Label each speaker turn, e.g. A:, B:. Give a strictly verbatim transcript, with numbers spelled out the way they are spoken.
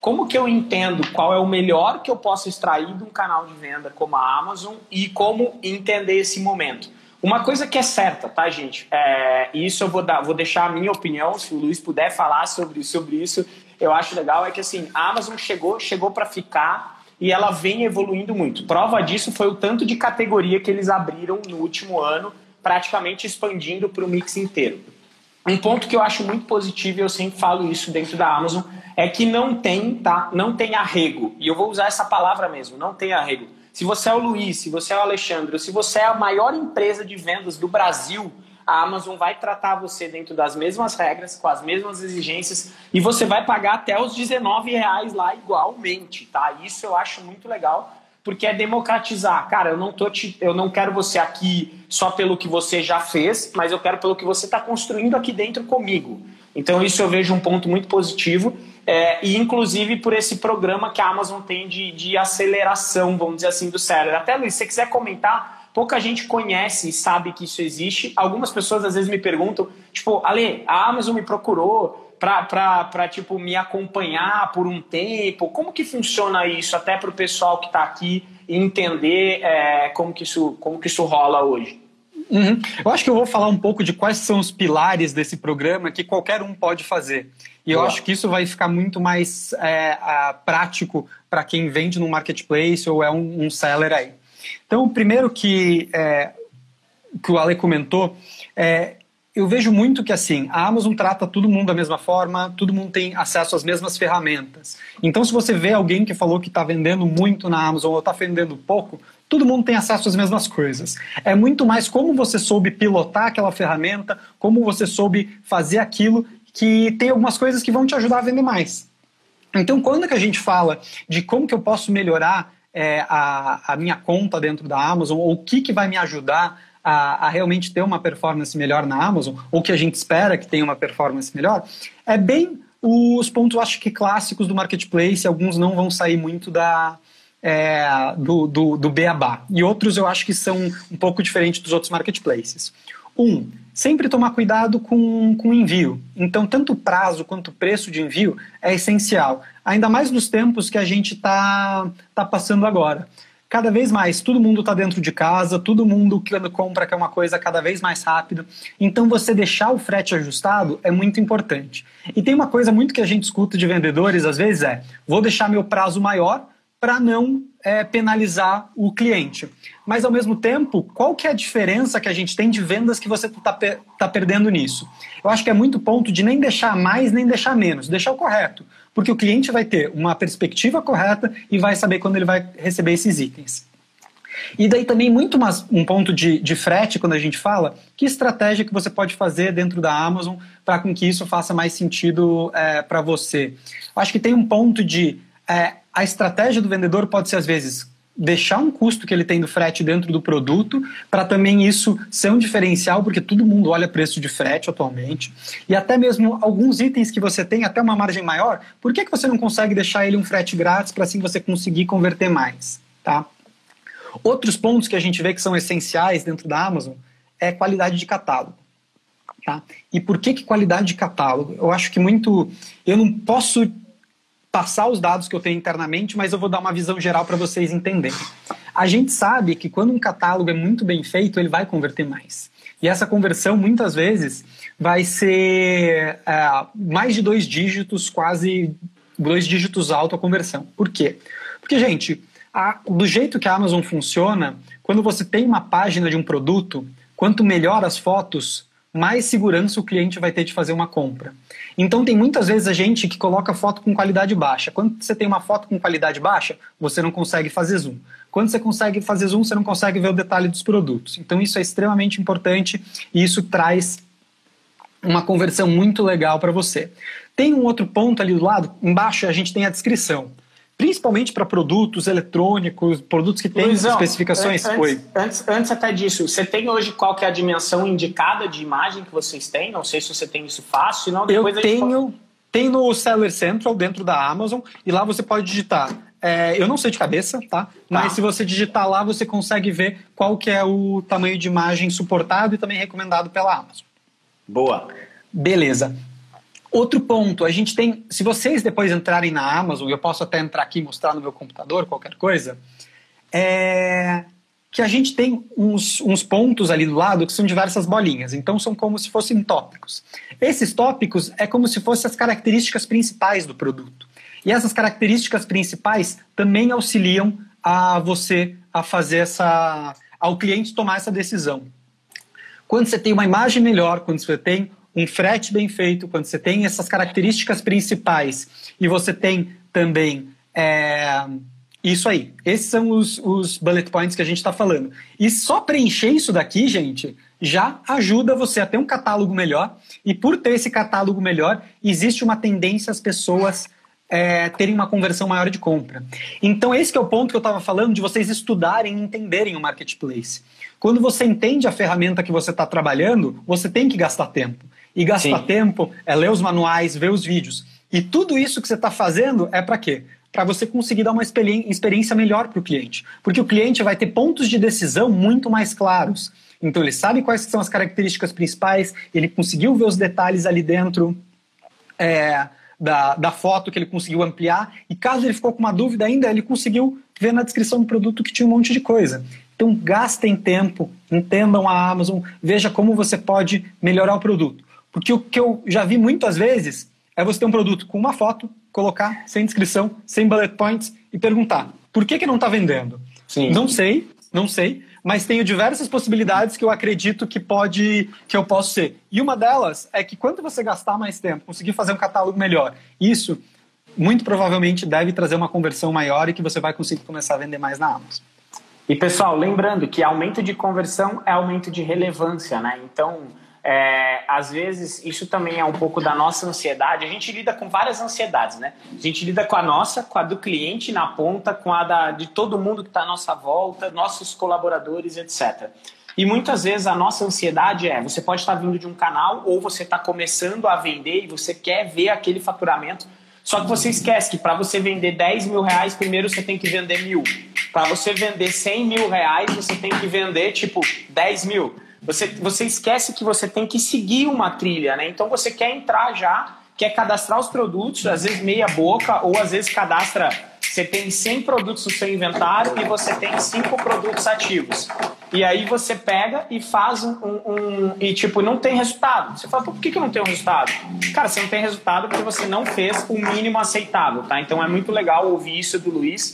A: como que eu entendo qual é o melhor que eu posso extrair de um canal de venda como a Amazon e como entender esse momento? Uma coisa que é certa, tá, gente? É, isso eu vou, dar, vou deixar a minha opinião, se o Luiz puder falar sobre, sobre isso, eu acho legal, é que assim, a Amazon chegou, chegou para ficar e ela vem evoluindo muito. Prova disso foi o tanto de categoria que eles abriram no último ano, praticamente expandindo para o mix inteiro. Um ponto que eu acho muito positivo, e eu sempre falo isso dentro da Amazon, é que não tem, tá? Não tem arrego. E eu vou usar essa palavra mesmo, não tem arrego. Se você é o Luiz, se você é o Alexandre, ou se você é a maior empresa de vendas do Brasil, a Amazon vai tratar você dentro das mesmas regras, com as mesmas exigências, e você vai pagar até os dezenove reais lá igualmente, tá? Isso eu acho muito legal, porque é democratizar. Cara, eu não, tô te, eu não quero você aqui só pelo que você já fez, mas eu quero pelo que você está construindo aqui dentro comigo. Então isso eu vejo um ponto muito positivo, é, e inclusive por esse programa que a Amazon tem de, de aceleração, vamos dizer assim, do seller. Até, Luiz, se você quiser comentar, pouca gente conhece e sabe que isso existe. Algumas pessoas às vezes me perguntam, tipo, Ale, a Amazon me procurou para tipo, me acompanhar por um tempo. Como que funciona isso, até para o pessoal que está aqui entender é, como, que isso, como que isso rola hoje?
B: Uhum. Eu acho que eu vou falar um pouco de quais são os pilares desse programa que qualquer um pode fazer. E eu Boa. acho que isso vai ficar muito mais é, a, prático para quem vende no marketplace ou é um, um seller aí. Então, o primeiro que, é, que o Ale comentou, é, eu vejo muito que assim, a Amazon trata todo mundo da mesma forma, todo mundo tem acesso às mesmas ferramentas. Então, se você vê alguém que falou que está vendendo muito na Amazon ou está vendendo pouco, todo mundo tem acesso às mesmas coisas. É muito mais como você soube pilotar aquela ferramenta, como você soube fazer aquilo, que tem algumas coisas que vão te ajudar a vender mais. Então, quando que a gente fala de como que eu posso melhorar é, a, a minha conta dentro da Amazon, ou o que, que vai me ajudar a, a realmente ter uma performance melhor na Amazon, ou que a gente espera que tenha uma performance melhor, é bem os pontos, acho que clássicos do marketplace, alguns não vão sair muito da... É, do, do, do beabá. E outros eu acho que são um pouco diferentes dos outros marketplaces. Um, sempre tomar cuidado com o envio. Então, tanto o prazo quanto o preço de envio é essencial. Ainda mais nos tempos que a gente está tá passando agora. Cada vez mais, todo mundo está dentro de casa, todo mundo quando compra quer uma coisa cada vez mais rápida. Então, você deixar o frete ajustado é muito importante. E tem uma coisa muito que a gente escuta de vendedores, às vezes é, vou deixar meu prazo maior para não é, penalizar o cliente. Mas, ao mesmo tempo, qual que é a diferença que a gente tem de vendas que você está tá perdendo nisso? Eu acho que é muito ponto de nem deixar mais, nem deixar menos, deixar o correto. Porque o cliente vai ter uma perspectiva correta e vai saber quando ele vai receber esses itens. E daí também muito mais um ponto de, de frete, quando a gente fala, que estratégia que você pode fazer dentro da Amazon para com que isso faça mais sentido é, para você. Eu acho que tem um ponto de... É, a estratégia do vendedor pode ser, às vezes, deixar um custo que ele tem do frete dentro do produto, para também isso ser um diferencial, porque todo mundo olha preço de frete atualmente. E até mesmo alguns itens que você tem até uma margem maior, por que, que você não consegue deixar ele um frete grátis para assim você conseguir converter mais? Tá? Outros pontos que a gente vê que são essenciais dentro da Amazon é qualidade de catálogo. Tá? E por que, que qualidade de catálogo? Eu acho que muito... Eu não posso... passar os dados que eu tenho internamente, mas eu vou dar uma visão geral para vocês entenderem. A gente sabe que quando um catálogo é muito bem feito, ele vai converter mais. E essa conversão, muitas vezes, vai ser é, mais de dois dígitos, quase dois dígitos alto a conversão. Por quê? Porque, gente, a, do jeito que a Amazon funciona, quando você tem uma página de um produto, quanto melhor as fotos, mais segurança o cliente vai ter de fazer uma compra. Então tem muitas vezes a gente que coloca foto com qualidade baixa. Quando você tem uma foto com qualidade baixa, você não consegue fazer zoom. Quando você consegue fazer zoom, você não consegue ver o detalhe dos produtos. Então isso é extremamente importante e isso traz uma conversão muito legal para você. Tem um outro ponto ali do lado, embaixo a gente tem a descrição. Principalmente para produtos eletrônicos, produtos que têm
A: Luizão,
B: especificações.
A: Antes,
B: Oi.
A: Antes, antes até disso, você tem hoje qual que é a dimensão indicada de imagem que vocês têm? Não sei se você tem isso fácil, senão depois
B: Eu
A: a gente
B: tenho,
A: pode...
B: tem no Seller Central dentro da Amazon e lá você pode digitar. É, eu não sei de cabeça, tá? Mas tá. Se você digitar lá, você consegue ver qual que é o tamanho de imagem suportado e também recomendado pela Amazon.
A: Boa.
B: Beleza. Outro ponto, a gente tem, se vocês depois entrarem na Amazon, eu posso até entrar aqui e mostrar no meu computador, qualquer coisa, é que a gente tem uns, uns pontos ali do lado que são diversas bolinhas, então são como se fossem tópicos. Esses tópicos é como se fossem as características principais do produto. E essas características principais também auxiliam a você a fazer essa, ao cliente tomar essa decisão. Quando você tem uma imagem melhor, quando você tem um frete bem feito, quando você tem essas características principais e você tem também é, isso aí. Esses são os, os bullet points que a gente está falando. E só preencher isso daqui, gente, já ajuda você a ter um catálogo melhor. E por ter esse catálogo melhor, existe uma tendência às pessoas é, terem uma conversão maior de compra. Então esse que é o ponto que eu estava falando de vocês estudarem e entenderem o marketplace. Quando você entende a ferramenta que você está trabalhando, você tem que gastar tempo. E gastar Sim. tempo é ler os manuais, ver os vídeos. E tudo isso que você está fazendo é para quê? Para você conseguir dar uma experiência melhor para o cliente. Porque o cliente vai ter pontos de decisão muito mais claros. Então ele sabe quais são as características principais, ele conseguiu ver os detalhes ali dentro é, da, da foto que ele conseguiu ampliar. E caso ele ficou com uma dúvida ainda, ele conseguiu ver na descrição do produto que tinha um monte de coisa. Então gastem tempo, entendam a Amazon, veja como você pode melhorar o produto. Porque o que eu já vi muitas vezes é você ter um produto com uma foto, colocar sem descrição, sem bullet points e perguntar, por que que não está vendendo? Sim. Não sei, não sei, mas tenho diversas possibilidades que eu acredito que, pode, que eu posso ser. E uma delas é que quando você gastar mais tempo, conseguir fazer um catálogo melhor, isso muito provavelmente deve trazer uma conversão maior e que você vai conseguir começar a vender mais na Amazon.
A: E pessoal, lembrando que aumento de conversão é aumento de relevância, né? Então, é, às vezes, isso também é um pouco da nossa ansiedade. A gente lida com várias ansiedades, né? A gente lida com a nossa, com a do cliente na ponta, com a da, de todo mundo que está à nossa volta, nossos colaboradores, etcétera. E muitas vezes a nossa ansiedade é, você pode estar vindo de um canal ou você está começando a vender e você quer ver aquele faturamento. Só que você esquece que para você vender dez mil reais, primeiro você tem que vender mil. Para você vender cem mil reais, você tem que vender, tipo, dez mil. Você, você esquece que você tem que seguir uma trilha, né? Então você quer entrar já, quer cadastrar os produtos, às vezes meia boca, ou às vezes cadastra, você tem cem produtos no seu inventário e você tem cinco produtos ativos. E aí você pega e faz um, um, um... E tipo, não tem resultado. Você fala, por que que não tem um resultado? Cara, você não tem resultado porque você não fez o mínimo aceitável, tá? Então é muito legal ouvir isso do Luiz.